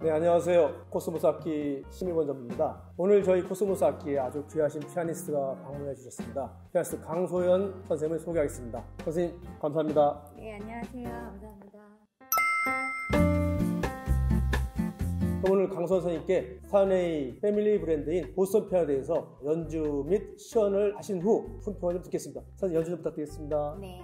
네, 안녕하세요. 코스모스 악기 심일권 전무입니다. 오늘 저희 코스모스 악기에 아주 귀하신 피아니스트가 방문해 주셨습니다. 피아니스트 강소연 선생님을 소개하겠습니다. 선생님, 감사합니다. 네, 안녕하세요. 감사합니다. 오늘 강 선생님께 스타인웨이 패밀리 브랜드인 보스턴 피아노에 대해서 연주 및 시연을 하신 후 품평을 좀 듣겠습니다. 선생님, 연주 좀 부탁드리겠습니다. 네.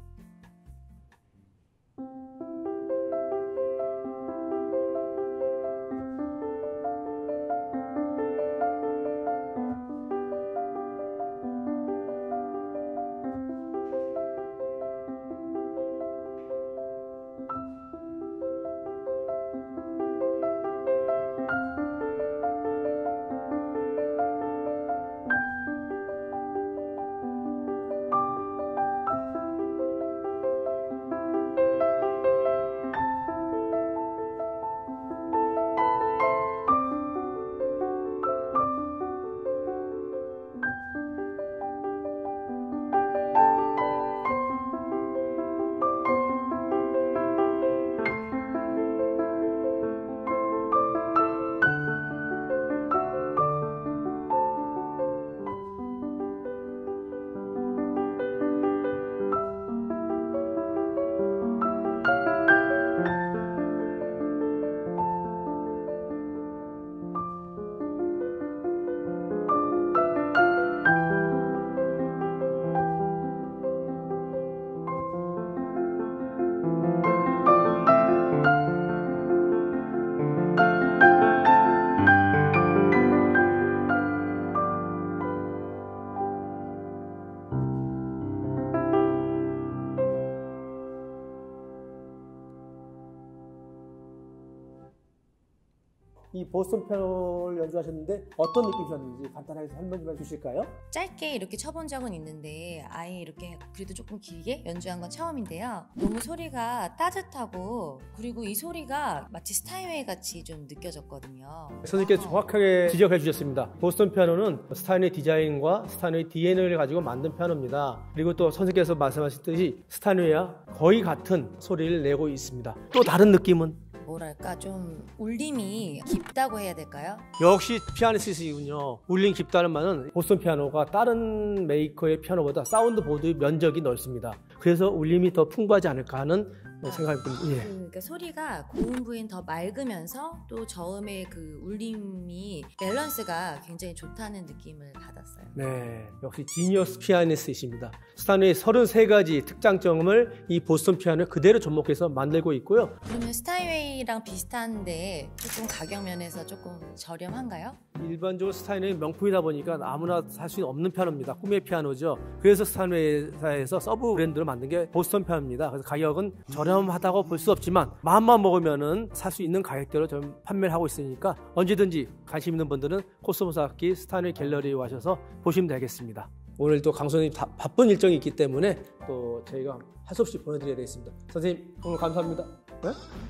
이 보스턴 피아노를 연주하셨는데 어떤 느낌이셨는지 간단하게 설명 좀 해주실까요? 짧게 이렇게 쳐본 적은 있는데 아예 이렇게 그래도 조금 길게 연주한 건 처음인데요. 너무 소리가 따뜻하고 그리고 이 소리가 마치 스타인웨이 같이 좀 느껴졌거든요. 선생님께 정확하게 지적해 주셨습니다. 보스턴 피아노는 스타인웨이 디자인과 스타인웨이 DNA를 가지고 만든 피아노입니다. 그리고 또 선생님께서 말씀하셨듯이 스타인웨이와 거의 같은 소리를 내고 있습니다. 또 다른 느낌은? 뭐랄까 좀 울림이 깊다고 해야 될까요? 역시 피아니스트이군요. 울림 깊다는 말은 보스턴 피아노가 다른 메이커의 피아노보다 사운드 보드의 면적이 넓습니다. 그래서 울림이 더 풍부하지 않을까 하는 생각이 듭니다. 예. 그러니까 소리가 고음 부위는 더 맑으면서 또 저음의 그 울림이 밸런스가 굉장히 좋다는 느낌을 받았어요. 네, 역시 지니어스 피아니스트이십니다. 스타인웨이 33가지 특장점을 이 보스턴 피아노에 그대로 접목해서 만들고 있고요. 그러면 스타인웨이랑 비슷한데 조금 가격 면에서 조금 저렴한가요? 일반적으로 스타인웨이 명품이다 보니까 아무나 살 수 없는 피아노입니다. 꿈의 피아노죠. 그래서 스타인웨이사에서 서브 브랜드를 만든 게 보스턴 피아노입니다. 그래서 가격은 저렴하다고 볼 수 없지만 마음만 먹으면은 살 수 있는 가격대로 좀 판매를 하고 있으니까 언제든지 관심 있는 분들은 코스모스 악기 스타인웨이 갤러리에 오셔서 보시면 되겠습니다. 오늘 또 강 선생님 바쁜 일정이 있기 때문에 또 저희가 할 수 없이 보내드려야 되겠습니다. 선생님 오늘 감사합니다. 네?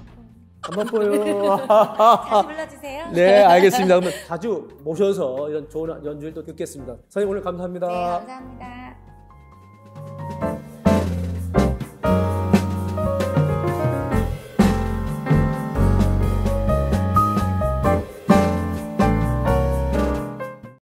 안 바빠요. 자주 불러주세요. 네, 알겠습니다. 그러면 자주 모셔서 이런 좋은 연주를 또 듣겠습니다. 선생님 오늘 감사합니다. 네, 감사합니다.